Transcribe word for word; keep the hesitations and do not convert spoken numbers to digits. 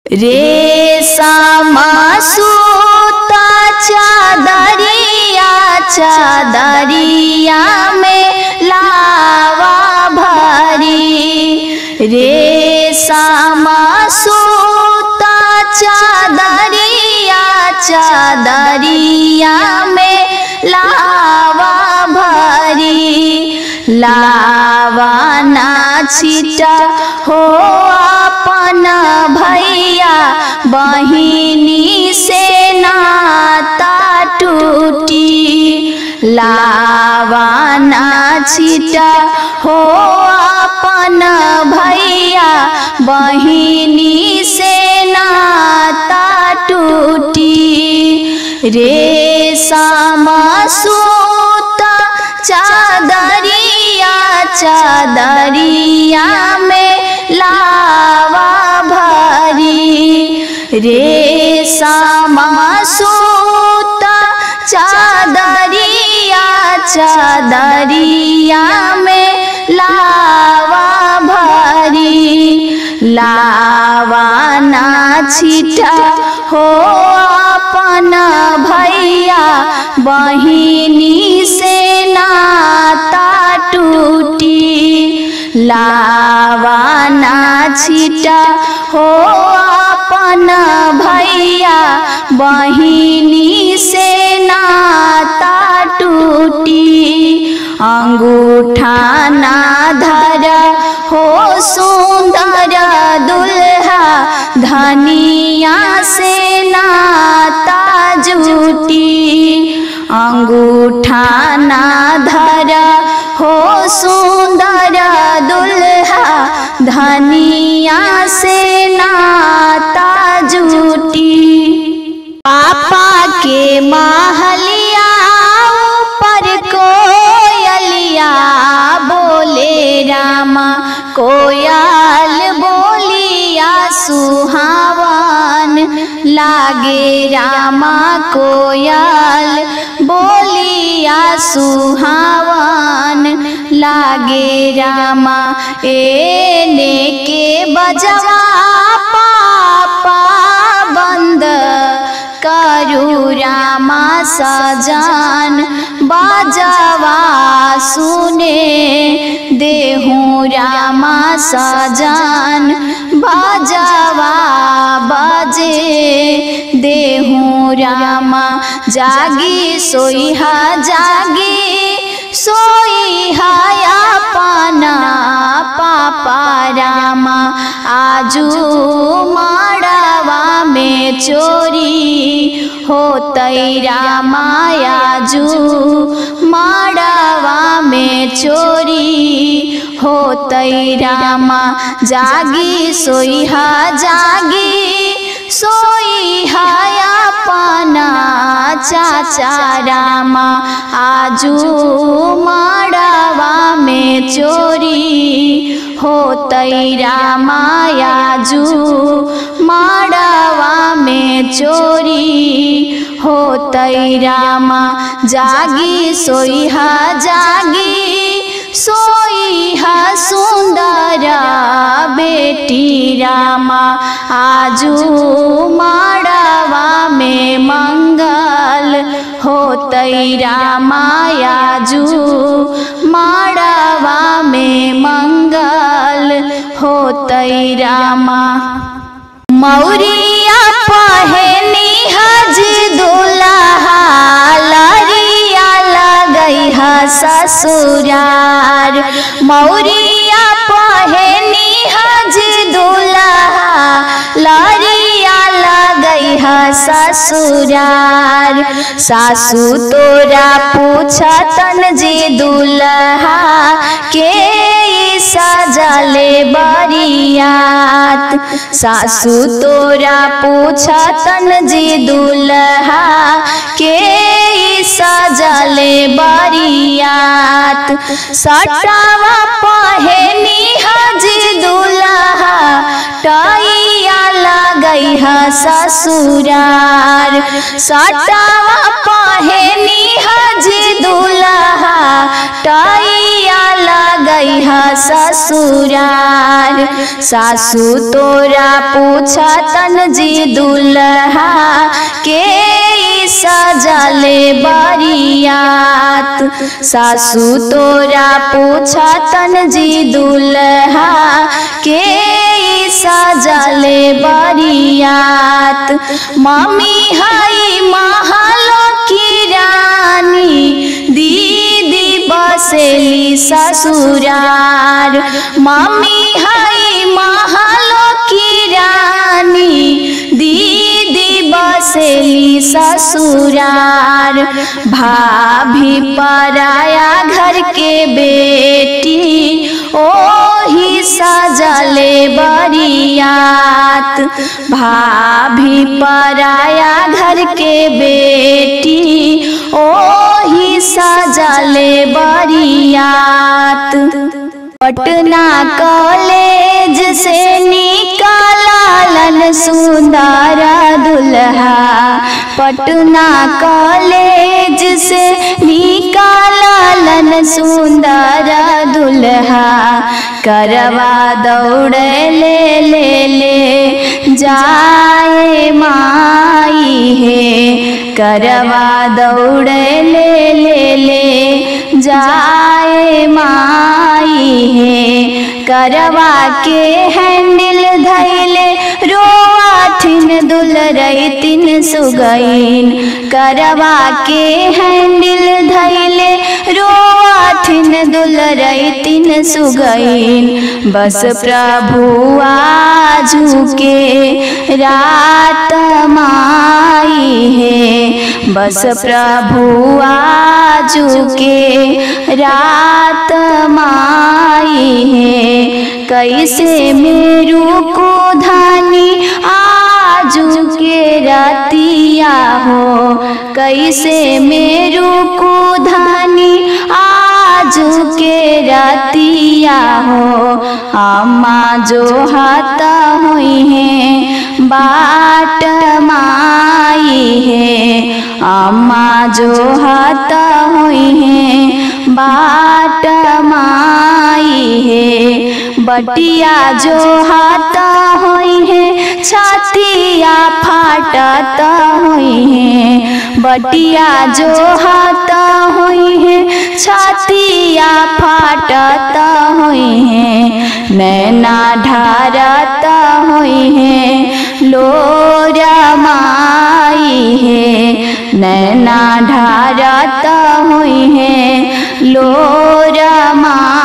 रेशम सूता चादरिया चादरिया में लावा भरी। रेशम सूता चादरिया चादरिया में लावा भरी। लावा ना छिटा हो अपन भैया बहिनी से नाता टूटी। लावा ना छिटा हो अपन भैया बहिनी से नाता टूटी। रेशम सूता चादरिया चादरिया में लावा भरी। रेशम सूता चादरिया चादरिया में लावा भरी। लावा ना छिटा हो अपन भैया बहिनी से नाता टूटी। लावा ना छिटा हो अपन भैया बहिनी से नाता टूटी। अंगूठा ना धरा हो सुंदर दुल्हा धनिया से नाता जुटी। अंगूठा ना धरा हो सुंदर दुल्हा धनिया से नाता जुटी। पापा के महलिया ऊपर कोयलिया बोले रामा कोयल बोलिया सुहावन लागे। रामा कोयल बोलिया सुहावन लागे। रामा एने के बजवा पापा बंद करू रामा सजन बजवा सुने देहूँ। रामा सजन बजवा बजे देहूँ। रामा जागी सोइहा जागी सोइहा अपना पापा रामा आजू मड़वा में चोरी होतई। रामा आजू मड़वा में चोरी होतई। रामा जागी सोइहा जागी सोइहा अपना चाचा रामा आजू मड़वा में चोरी होतई। रामा आजू मड़वा में चोरी होतई। रामा जागी सोइहा जागी सोइहा सुंदर बेटी। रामा आजू मड़वा में मंगल होतई। रामा आजू मड़वा में मंगल होतई। रामा मौरिया पहनी हज दुल्हा लरिया लगई ह ससुरार। मौरिया पहनी हज दुल्हा लरिया लगई ह ससुरार। सासू तोरा पूछतन जी दुल्हा के सजले बरियात। सासू तोरा पूछतन जी दुल्हा के सजले बरियात। सटावा पहनी हज दुल्हा टैया लगई ह ससुरार। सटावा पहनी हज दुल्हा टैया लगई जइहा ससुरार। सासू तोरा पूछतन जी दुल्हा के सजले बरियात। सासू तोरा पूछतन जी दुल्हा के सजले बरियात। मम्मी हई महलो की रानी दीदी बसेली ससुरार। मम्मी हई महलो की रानी दीदी बसेली ससुरार। भाभी पराया घर के बेटी ओही सजले बरियात। भाभी पराया घर के बेटी ओही सजले बरियात। पटना कॉलेज से निकालन सुंदर दुल्हा। पटना कॉलेज से निकालन सुंदर दुल्हा। करवा दौड़ ले ले ले जाए माई है। करवा दौड़ ले ले ले जाए माई है। करवा के हैंडल धैले रोआठिन दुलरैतिन सुगैन। करवा के हैंडल धैले रोआठिन दुलरैतिन सुगैन। बस प्रभु आजू के रात माई है। बस प्रभु आजू के रात माई है। कैसे मेरू को धानी आजू के रातिया हो। कैसे मेरू को धानी आजू के रातिया हो। अम्मा जो हाथ हुई है बाट माई है। अम्मा जो हाथ हुई है बाट माई है। बटिया जो हाथ हुई है छातिया फाटत हुई है। बटिया जो हाथ हुई है छातिया फाटत हुई है। नैना ढारत हुई है लोरा माई है। नैना ढारत हुई है लोरा माई